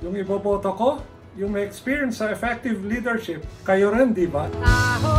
Yung iboboto ko, yung may experience sa effective leadership, kayo rin, di ba?